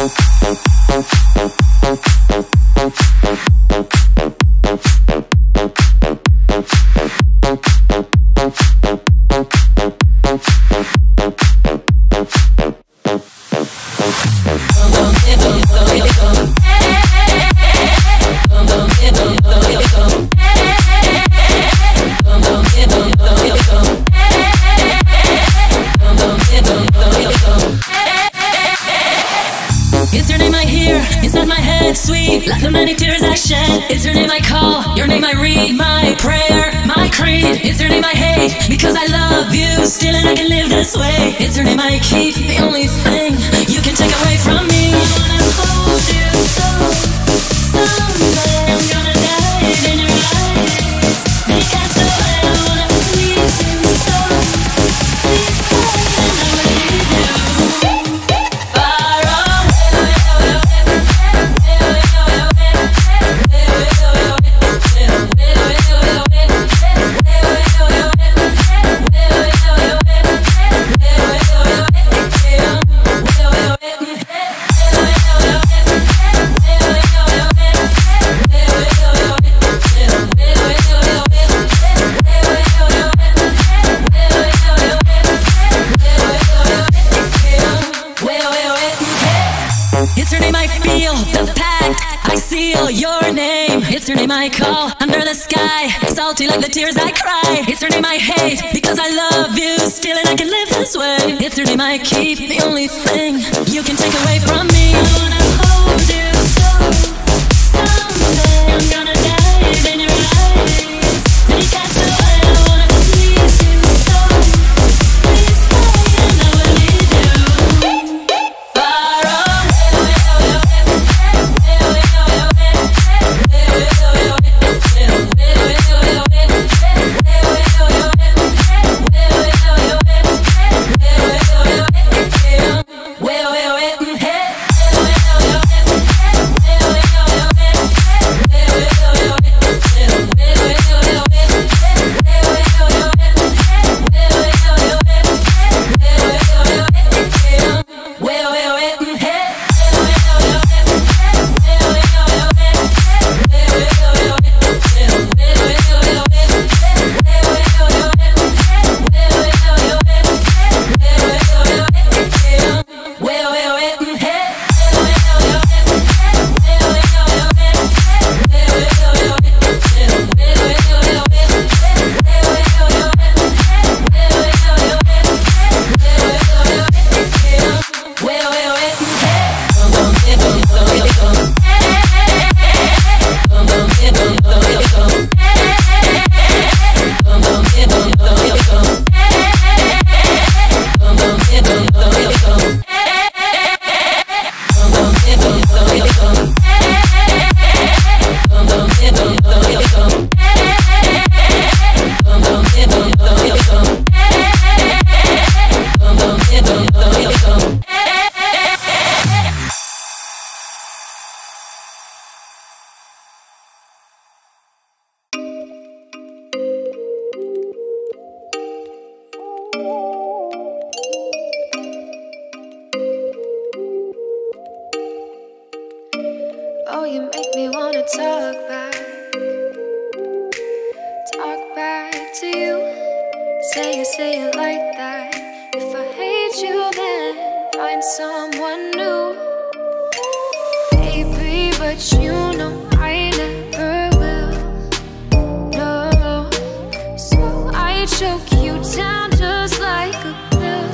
It's your name I hear inside my head, sweet like the many tears I shed. It's your name I call, your name I read, my prayer, my creed. It's your name I hate because I love you still, and I can live this way. It's your name I keep, the only thing you can take away from me. I wanna hold you so someday I'm gonna dive in your eyes. They cast away, I wanna please you so. Please stay and I will leave you. It's your name I feel, the pact I seal, your name. It's your name I call under the sky, salty like the tears I cry. It's your name I hate because I love you still, and I can live this way. It's your name I keep, the only thing you can take away from me. I wanna hold you so someday I'm gonna dive in your eyes. They cast away, I wanna please you so. Please stay and I will leave you. Oh, you make me wanna talk back to you. Say it like that. If I hate you, then find someone new. Baby, but you know I never will. No, so I choke you down just like a pill.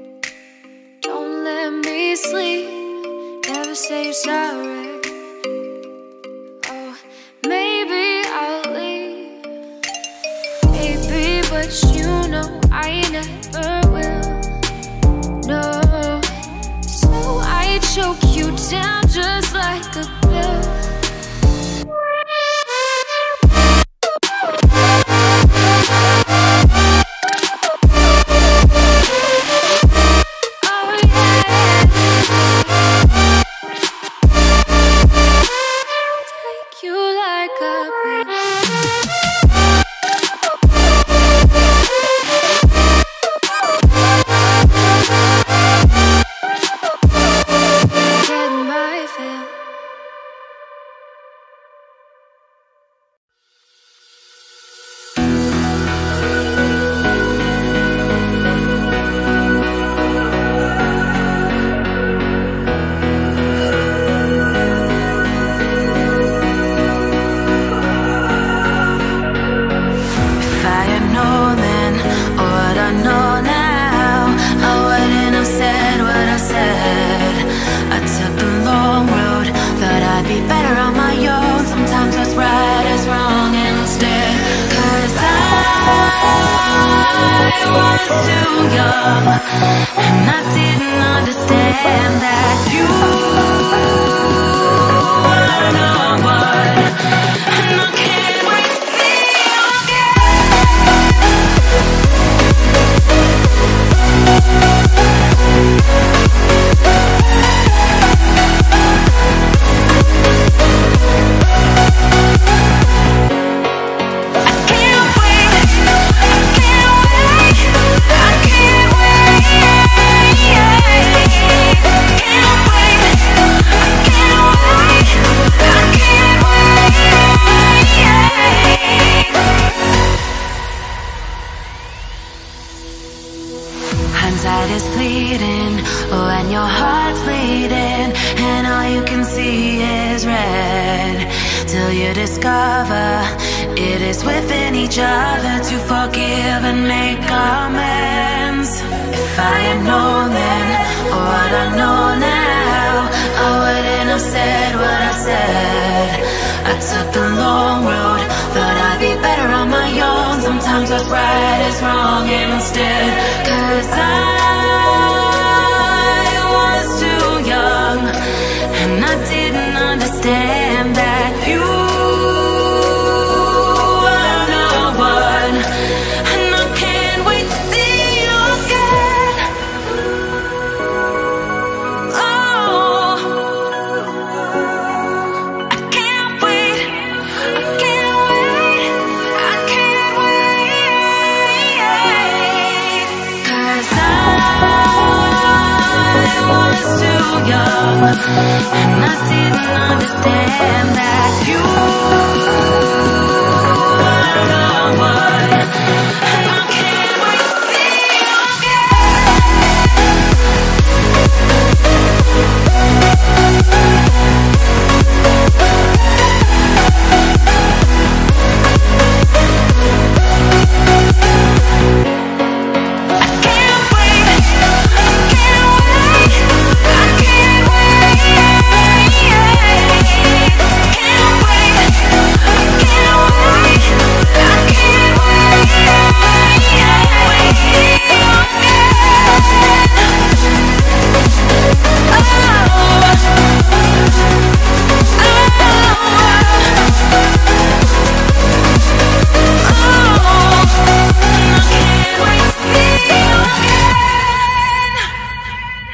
Sleep, never say you're sorry. I never will. No, so I choke you down just like a pill. And I didn't understand that you were no one, and I can't wait to see you Hindsight is bleeding, oh, and your heart's bleeding, and all you can see is red, till you discover it is within each other to forgive and make amends. If I had known then, or what I know now, I wouldn't have said what I said. I took the long road, thought I'd be better on my own. Sometimes what's right is wrong instead, 'cause I was too young, and I didn't understand that you were no one, and I can't wait to see you again. Oh, I can't wait, I can't wait, I can't wait, 'cause I was too young, and I didn't understand that you were no one, and I can't wait to see you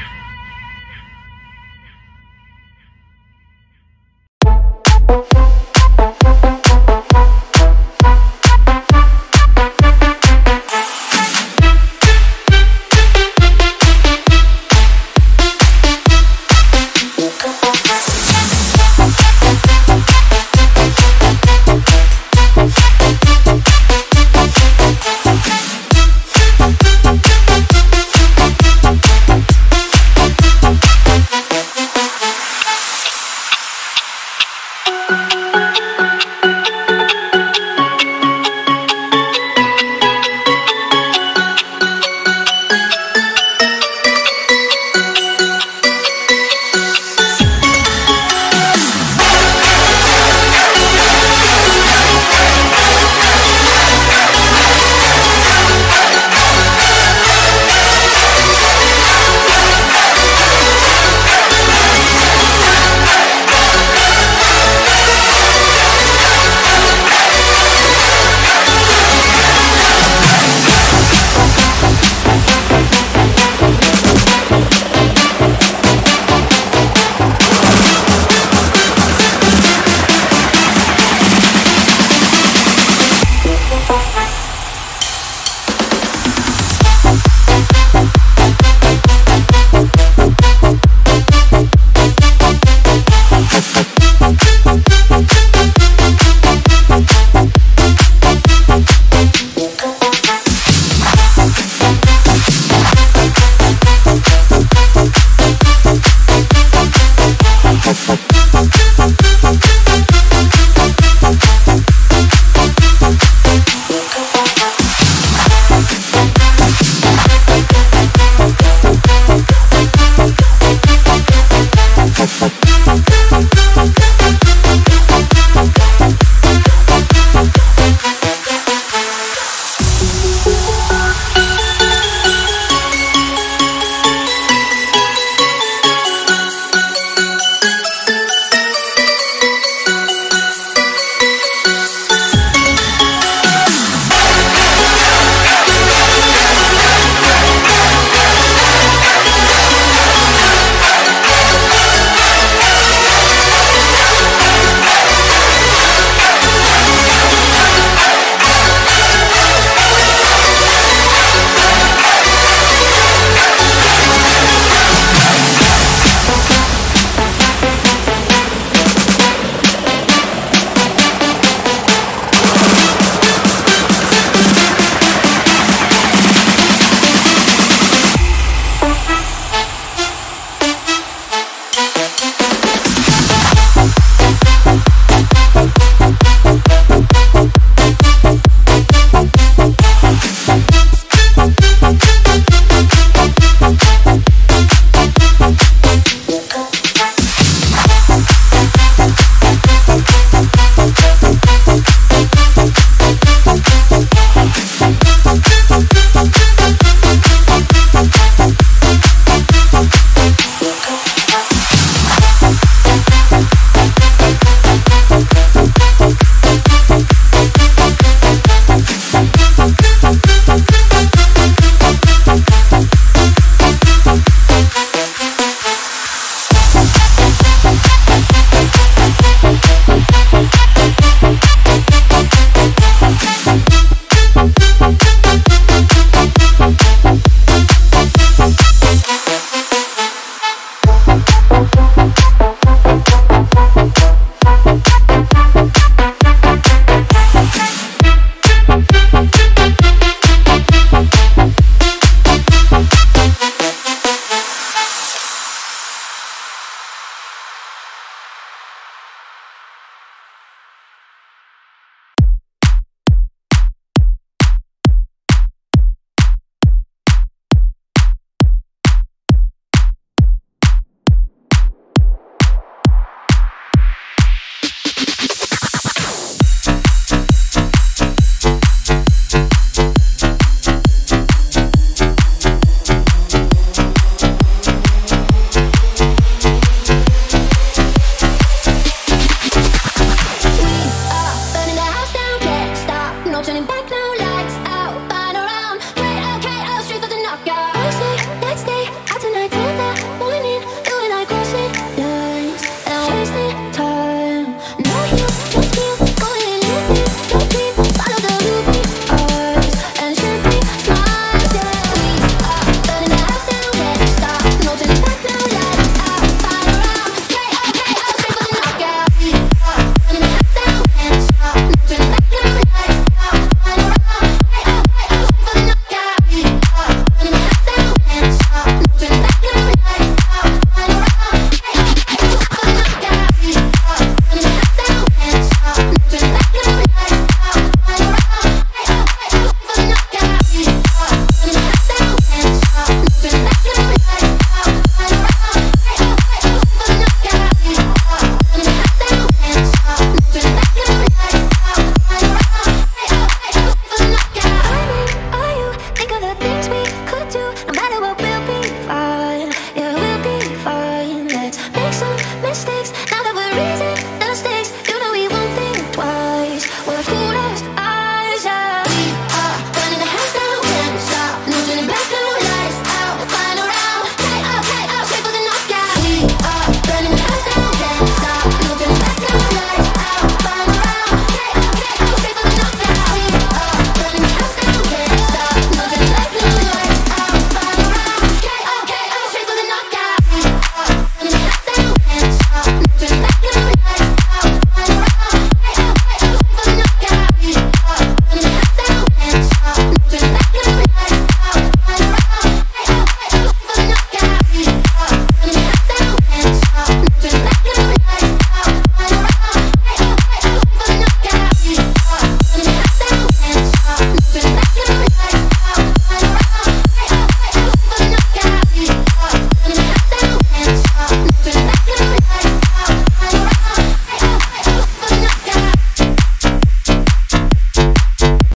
again.